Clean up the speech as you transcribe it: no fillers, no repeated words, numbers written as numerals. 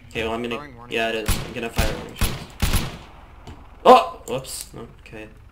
Okay, well I'm gonna... Throwing warning. Yeah, it is. I'm gonna fire warning shots. Oh! Whoops. Okay.